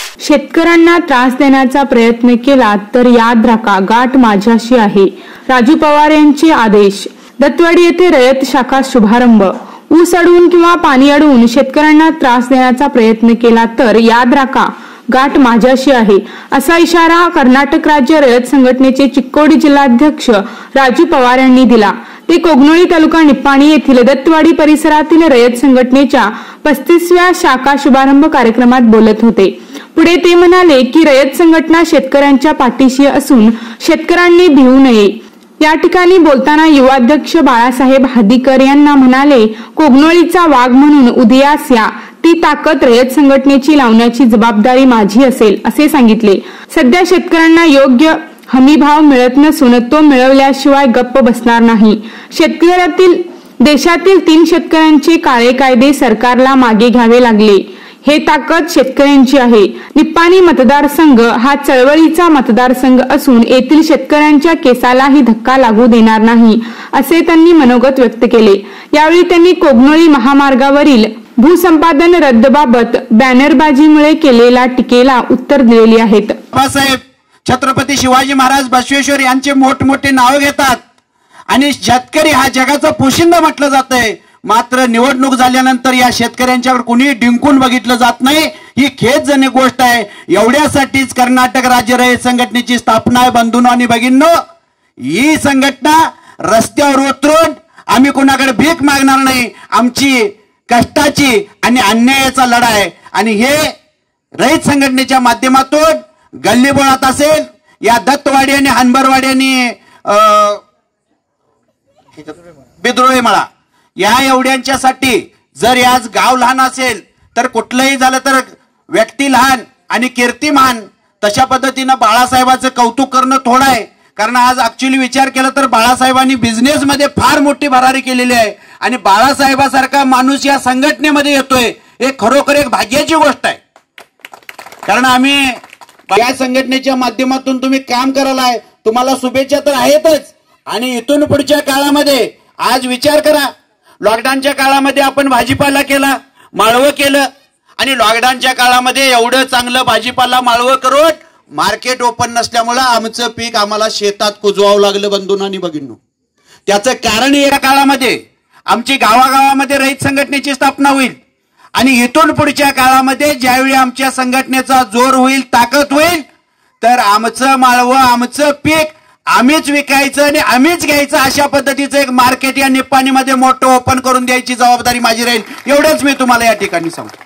शेतकऱ्यांना त्रास देण्याचा प्रयत्न केला तर याद राखा, गाठ माझ्याशी आहे. राजू पवार यांचे आदेश. दत्तवाडी येथे रयत शाखा शुभारंभ. ऊस अडवून किंवा पाणी अडवून शेतकऱ्यांना त्रास देण्याचा प्रयत्न केला तर याद राखा, गाठ माझ्याशी आहे, असा इशारा कर्नाटक राज्य रयत संघटनेचे चिक्कोडी जिल्हाध्यक्ष राजू पवार यांनी दिला. ते कोगनोळी तालुका निप्पाणी येथील दत्तवाडी परिसरातील रयत संघटनेच्या 35व्या शाखा शुभारंभ कार्यक्रमात बोलत होते. पुढे ते म्हणाले की रयत संघटना शेतकऱ्यांच्या पाठीशी असून शेतकऱ्यांनी भिवू नये. या ठिकाणी बोलताना युवाध्यक्ष बाळासाहेब हादीकर यांना म्हणाले, कोगनोळीचा वाघ म्हणून उदयास या, ती ताकद रयत संघटनेची लावण्याची जबाबदारी माझी असेल, असे सांगितले. सध्या शेतकऱ्यांना योग्य हमीभाव मिळत नसून तो मिळवल्याशिवाय गप्प बसणार नाही. शेतकऱ्यातील देशातील 3 शेतकऱ्यांचे काळे कायदे सरकारला मागे घ्यावे लागले. हे ताकद शेतकऱ्यांची आहे. निप्पाणी मतदारसंघ हा चळवळीचा मतदारसंघ असून येथील शेतकऱ्यांच्या केसालाही धक्का लागू देणार नाही, असे त्यांनी मनोगत व्यक्त केले. यावेळी त्यांनी कोगनोळी महामार्गावरील भूसंपादन रद्दबाबत बॅनरबाजीमुळे केलेल्या टीकेला उत्तर दिलेली आहेत. बाबासाहेब छत्रपती शिवाजी महाराज बसवेश्वर यांचे मोठमोठे नाव घेतात आणि शेतकरी हा जगाचा पोशिंदा म्हटलं जातंय. मात्र निवडणूक झाल्यानंतर या शेतकऱ्यांच्याकडे कुणी डिंकून बघितलं जात नाही. ही खेदजनक गोष्ट आहे. एवढ्यासाठीच कर्नाटक राज्य रयत संघटनेची स्थापना आहे. बंधूंनो आणि भगिनींनो, ही संघटना रस्त्यावर उतरून आम्ही कोणाकडे भीक मागणार नाही. आमची कष्टाची आणि अन्यायाचा लढा आहे आणि हे रयत संघटनेच्या माध्यमातून गल्लीबोळात असेल, या दत्तवाडी आणि हनबरवाडी आणि बिद्रोळी मळा या एवढ्यांच्यासाठी जर आज गाव लहान असेल तर कुठलंही झालं तर व्यक्ती लहान आणि कीर्ती महान. तशा पद्धतीनं बाळासाहेबांचं कौतुक करणं थोडं आहे. कारण आज ऍक्च्युअली विचार केला तर बाळासाहेबांनी बिझनेसमध्ये फार मोठी भरारी केलेली आहे आणि बाळासाहेबासारखा माणूस या संघटनेमध्ये येतोय हे खरोखर एक भाग्याची गोष्ट आहे. कारण आम्ही या संघटनेच्या माध्यमातून तुम्ही काम करायला आहे, तुम्हाला शुभेच्छा तर आहेतच. आणि इथून पुढच्या काळामध्ये आज विचार करा, लॉकडाऊनच्या काळामध्ये आपण भाजीपाला केला, माळवं केलं आणि लॉकडाऊनच्या काळामध्ये एवढं चांगलं भाजीपाला माळवं करून मार्केट ओपन नसल्यामुळं आमचं पीक आम्हाला शेतात कुजवावं लागलं. बंधूंनो आणि भगिनींनो, त्याचं कारण या काळामध्ये आमची गावागावामध्ये रयत संघटनेची स्थापना होईल आणि इथून पुढच्या काळामध्ये ज्यावेळी आमच्या संघटनेचा जोर होईल, ताकद होईल, तर आमचं माळवं आमचं पीक आम्हीच विकायचं आणि आम्हीच घ्यायचं, अशा पद्धतीचं एक मार्केट या निप्पाणीमध्ये मोठं ओपन करून द्यायची जबाबदारी माझी राहील. एवढंच मी तुम्हाला या ठिकाणी सांगतो.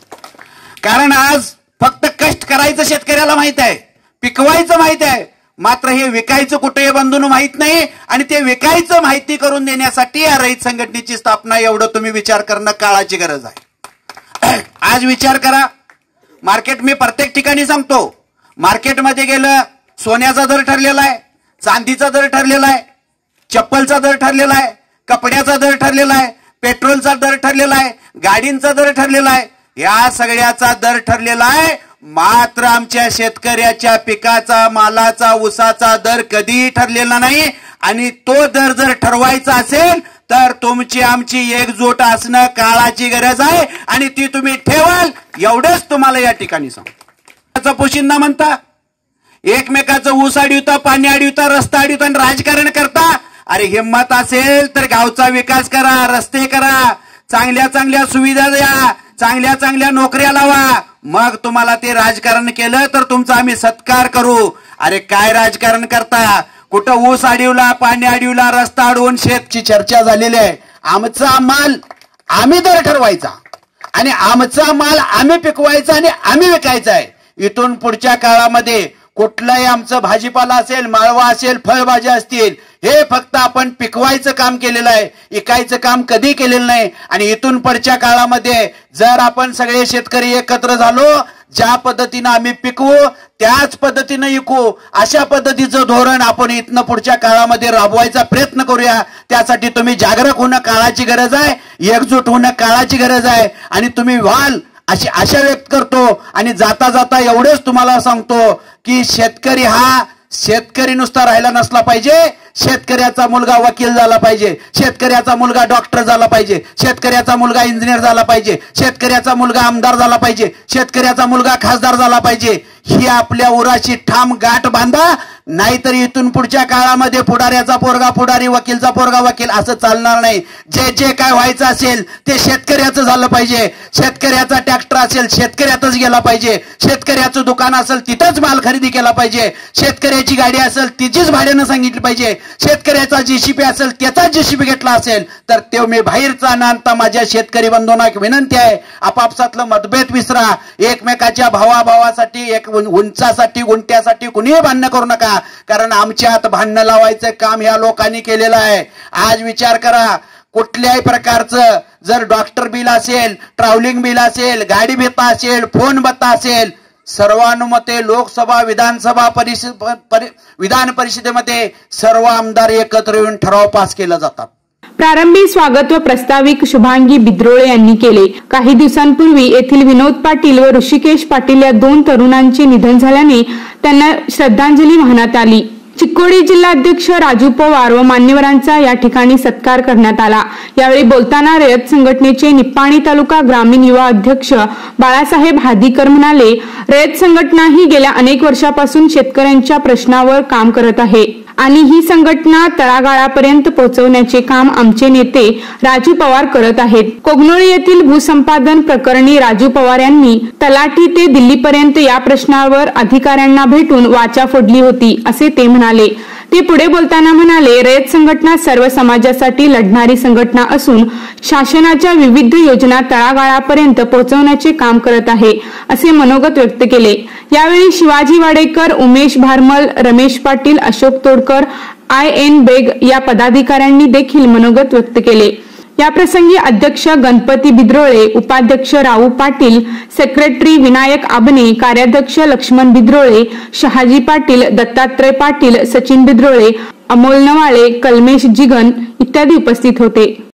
कारण आज फक्त कष्ट करायचं शेतकऱ्याला माहित आहे, पिकवायचं माहित आहे, मात्र हे विकायचं कुठे बंधून माहित नाही. आणि ते विकायचं माहिती करून देण्यासाठी या रयत संघटनेची स्थापना, एवढं तुम्ही विचार करणं काळाची गरज आहे. आज विचार करा, मार्केट मी प्रत्येक ठिकाणी सांगतो, मार्केटमध्ये गेलं सोन्याचा दर ठरलेला आहे, चांदीचा दर ठरलेला आहे, चप्पलचा दर ठरलेला आहे, कपड्याचा दर ठरलेला आहे, पेट्रोलचा दर ठरलेला आहे, गाडींचा दर ठरलेला आहे, या सगळ्याचा दर ठरलेला आहे. मात्र आमच्या शेतकऱ्याच्या पिकाचा, मालाचा, ऊसाचा दर कधीही ठरलेला नाही. आणि तो दर जर ठरवायचा असेल तर तुमची आमची एकजूट असणं काळाची गरज आहे आणि ती तुम्ही ठेवाल, एवढंच तुम्हाला या ठिकाणी सांगतो. पोशिंदा म्हणता, एकमेकाचं ऊस अडवता, पाणी अडवता, रस्ता अडवता आणि राजकारण करता. अरे हिम्मत असेल तर गावचा विकास करा, रस्ते करा, चांगल्या चांगल्या सुविधा द्या, चांगल्या चांगल्या नोकऱ्या लावा. मग तुम्हाला ते राजकारण केलं तर तुमचा आम्ही सत्कार करू. अरे काय राजकारण करता, कुठं ऊस अडवला, पाणी अडवला, रस्ता अडवून शेतची चर्चा झालेली आहे. आमचा माल आम्ही दर ठरवायचा आणि आमचा माल आम्ही पिकवायचा आणि आम्ही विकायचा आहे. इथून पुढच्या काळामध्ये कुठलाही आमचं भाजीपाला असेल, माळवा असेल, फळभाज्या असतील, हे फक्त आपण पिकवायचं काम केलेलं आहे, इकायचं काम कधी केलेलं नाही. आणि इथून पुढच्या काळामध्ये जर आपण सगळे शेतकरी एकत्र झालो, ज्या पद्धतीनं आम्ही पिकवू त्याच पद्धतीनं विकू, अशा पद्धतीचं धोरण आपण इथनं पुढच्या काळामध्ये राबवायचा प्रयत्न करूया. त्यासाठी तुम्ही जागरूक होणं काळाची गरज आहे, एकजूट होणं काळाची गरज आहे आणि तुम्ही व्हाल अशी आशा व्यक्त करतो. आणि जाता जाता एवढंच तुम्हाला सांगतो की शेतकरी हा शेतकरी नुसता राहिला नसला पाहिजे, शेतकऱ्याचा मुलगा वकील झाला पाहिजे, शेतकऱ्याचा मुलगा डॉक्टर झाला पाहिजे, शेतकऱ्याचा मुलगा इंजिनियर झाला पाहिजे, शेतकऱ्याचा मुलगा आमदार झाला पाहिजे, शेतकऱ्याचा मुलगा खासदार झाला पाहिजे, ही आपल्या उराशी ठाम गाठ बांधा. नाहीतर इथून पुढच्या काळामध्ये पुढाऱ्याचा पोरगा पुढारी, वकीलचा पोरगा वकील असं चालणार नाही. जे जे काय व्हायचं असेल ते शेतकऱ्याचं झालं पाहिजे. शेतकऱ्याचा ट्रॅक्टर असेल शेतकऱ्यातच गेला पाहिजे, शेतकऱ्याचं दुकान असेल तिथंच माल खरेदी केला पाहिजे, शेतकऱ्याची गाडी असेल तिचीच भाड्यानं सांगितली पाहिजे, शेतकऱ्याचा जेसीबी असेल त्याचाच जेसीबी घेतला असेल तर ते मी बाहेरचा न आणता माझ्या शेतकरी बंधूंना एक विनंती आहे, आपापसातलं मतभेद विसरा. एकमेकाच्या भावाभावासाठी एक उंचासाठी गुंट्यासाठी कुणीही भांडणं करू नका, कारण आमच्यात भांडणं लावायचं काम या लोकांनी केलेलं आहे. आज विचार करा, कुठल्याही प्रकारचं जर डॉक्टर बिल असेल, ट्रॅव्हलिंग बिल असेल, गाडी भत्ता असेल, फोन भत्ता असेल, सर्वानुमते लोकसभा विधान परिषदेमध्ये सर्व आमदार एकत्र येऊन ठराव पास केला जातात. प्रारंभी स्वागत व प्रास्ताविक शुभांगी बिद्रोळे यांनी केले. काही दिवसांपूर्वी येथील विनोद पाटील व ऋषिकेश पाटील या 2 तरुणांचे निधन झाल्याने त्यांना श्रद्धांजली वाहण्यात आली. चिक्कोडी जिल्हाध्यक्ष राजू पवार व मान्यवरांचा या ठिकाणी सत्कार करण्यात आला. यावेळी बोलताना रयत संघटनेचे निप्पाणी तालुका ग्रामीण युवा अध्यक्ष बाळासाहेब हादीकर म्हणाले, रयत संघटना ही गेल्या अनेक वर्षापासून शेतकऱ्यांच्या प्रश्नावर काम करत आहे आणि ही संघटना तळागाळापर्यंत पोहोचवण्याचे काम आमचे नेते राजू पवार करत आहेत. कोगनोळी येथील भूसंपादन प्रकरणी राजू पवार यांनी तलाठी ते दिल्लीपर्यंत या प्रश्नावर अधिकाऱ्यांना भेटून वाचा फोडली होती असे ते म्हणाले. ते पुढे बोलताना म्हणाले, रयत संघटना सर्व समाजासाठी लढणारी संघटना असून शासनाच्या विविध योजना तळागाळापर्यंत पोहोचवण्याचे काम करत आहे असे मनोगत व्यक्त केले. यावेळी शिवाजी वाडेकर, उमेश भारमल, रमेश पाटील, अशोक तोडकर, IN बेग या पदाधिकाऱ्यांनी देखील मनोगत व्यक्त केले. याप्रसंगी अध्यक्ष गणपती बिद्रोळे, उपाध्यक्ष राऊ पाटील, सेक्रेटरी विनायक आबने, कार्याध्यक्ष लक्ष्मण बिद्रोळे, शहाजी पाटील, दत्तात्रय पाटील, सचिन बिद्रोळे, अमोल नवाळे, कलमेश जिगन इत्यादी उपस्थित होते.